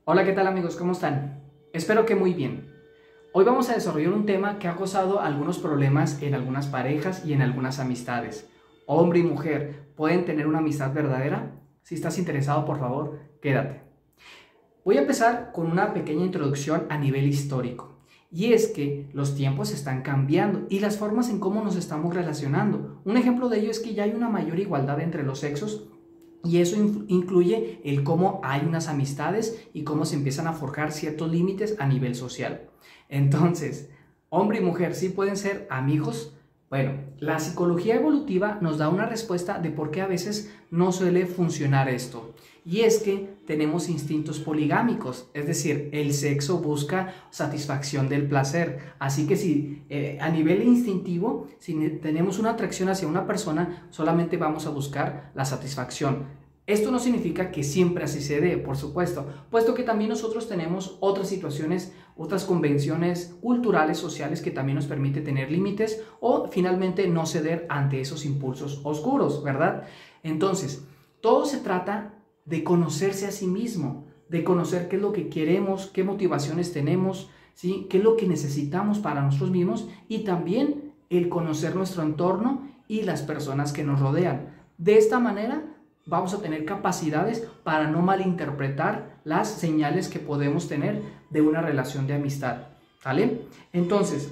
Hola, ¿qué tal amigos? ¿Cómo están? Espero que muy bien. Hoy vamos a desarrollar un tema que ha causado algunos problemas en algunas parejas y en algunas amistades. Hombre y mujer, ¿pueden tener una amistad verdadera? Si estás interesado, por favor, quédate. Voy a empezar con una pequeña introducción a nivel histórico. Y es que los tiempos están cambiando y las formas en cómo nos estamos relacionando. Un ejemplo de ello es que ya hay una mayor igualdad entre los sexos. Y eso incluye el cómo hay unas amistades y cómo se empiezan a forjar ciertos límites a nivel social. Entonces, hombre y mujer sí pueden ser amigos. Bueno, la psicología evolutiva nos da una respuesta de por qué a veces no suele funcionar esto. Y es que tenemos instintos poligámicos, es decir, el sexo busca satisfacción del placer. Así que si a nivel instintivo, si tenemos una atracción hacia una persona, solamente vamos a buscar la satisfacción. Esto no significa que siempre así se dé, por supuesto, puesto que también nosotros tenemos otras situaciones, otras convenciones culturales, sociales que también nos permite tener límites o finalmente no ceder ante esos impulsos oscuros, ¿verdad? Entonces, todo se trata de conocerse a sí mismo, de conocer qué es lo que queremos, qué motivaciones tenemos, ¿sí? Qué es lo que necesitamos para nosotros mismos y también el conocer nuestro entorno y las personas que nos rodean. De esta manera vamos a tener capacidades para no malinterpretar las señales que podemos tener de una relación de amistad, ¿vale? Entonces,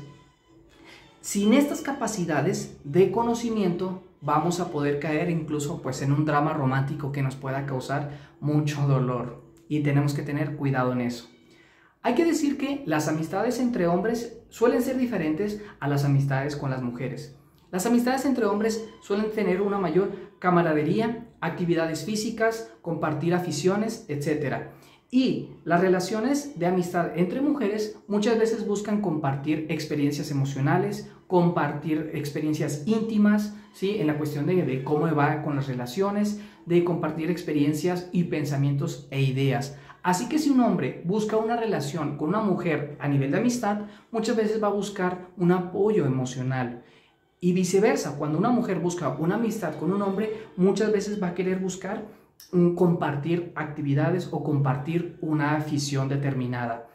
sin estas capacidades de conocimiento, vamos a poder caer incluso pues en un drama romántico que nos pueda causar mucho dolor y tenemos que tener cuidado en eso. Hay que decir que las amistades entre hombres suelen ser diferentes a las amistades con las mujeres. Las amistades entre hombres suelen tener una mayor camaradería, actividades físicas, compartir aficiones, etc. Y las relaciones de amistad entre mujeres muchas veces buscan compartir experiencias emocionales, compartir experiencias íntimas, ¿sí? En la cuestión de cómo va con las relaciones, de compartir experiencias y pensamientos e ideas. Así que si un hombre busca una relación con una mujer a nivel de amistad, muchas veces va a buscar un apoyo emocional. Y viceversa, cuando una mujer busca una amistad con un hombre, muchas veces va a querer buscar compartir actividades o compartir una afición determinada.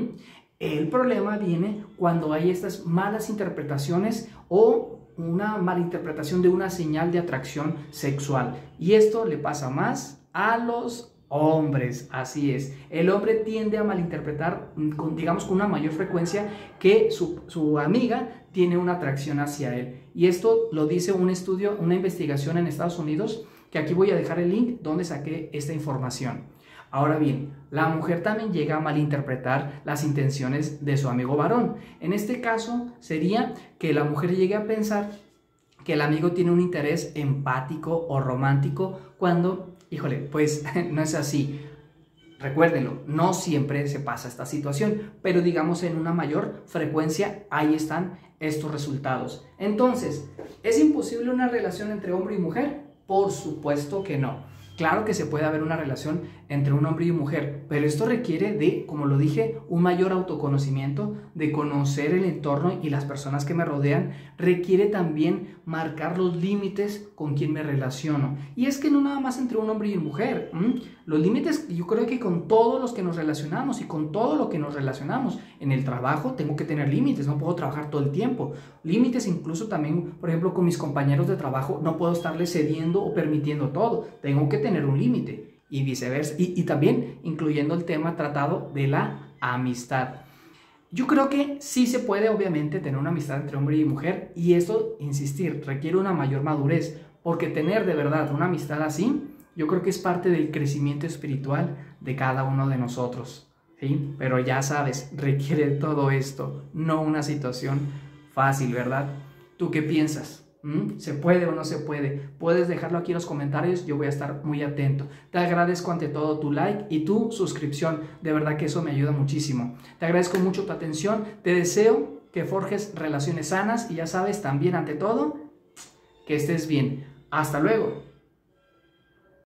El problema viene cuando hay estas malas interpretaciones o una mala interpretación de una señal de atracción sexual. Y esto le pasa más a los hombres, así es. El hombre tiende a malinterpretar, digamos, con una mayor frecuencia que su amiga tiene una atracción hacia él. Y esto lo dice un estudio, una investigación en Estados Unidos, que aquí voy a dejar el link donde saqué esta información. Ahora bien, la mujer también llega a malinterpretar las intenciones de su amigo varón. En este caso sería que la mujer llegue a pensar que el amigo tiene un interés empático o romántico cuando, híjole, pues no es así. Recuérdenlo, no siempre se pasa esta situación, pero digamos en una mayor frecuencia ahí están estos resultados. Entonces, ¿es imposible una relación entre hombre y mujer? Por supuesto que no. Claro que se puede haber una relación entre un hombre y mujer, pero esto requiere de, como lo dije, un mayor autoconocimiento, de conocer el entorno y las personas que me rodean. Requiere también marcar los límites con quien me relaciono. Y es que no nada más entre un hombre y una mujer. Los límites, yo creo que con todos los que nos relacionamos y con todo lo que nos relacionamos. En el trabajo tengo que tener límites, no puedo trabajar todo el tiempo. Límites incluso también, por ejemplo, con mis compañeros de trabajo, no puedo estarles cediendo o permitiendo todo. Tengo que tener un límite y viceversa. Y también incluyendo el tema tratado de la amistad. Yo creo que sí se puede, obviamente, tener una amistad entre hombre y mujer, y esto, insistir, requiere una mayor madurez, porque tener de verdad una amistad así, yo creo que es parte del crecimiento espiritual de cada uno de nosotros, ¿sí? Pero ya sabes, requiere todo esto, no una situación fácil, ¿verdad? ¿Tú qué piensas? ¿Se puede o no se puede? Puedes dejarlo aquí en los comentarios, yo voy a estar muy atento. Te agradezco ante todo tu like y tu suscripción, de verdad que eso me ayuda muchísimo. Te agradezco mucho tu atención, te deseo que forjes relaciones sanas y ya sabes, también ante todo, que estés bien. Hasta luego.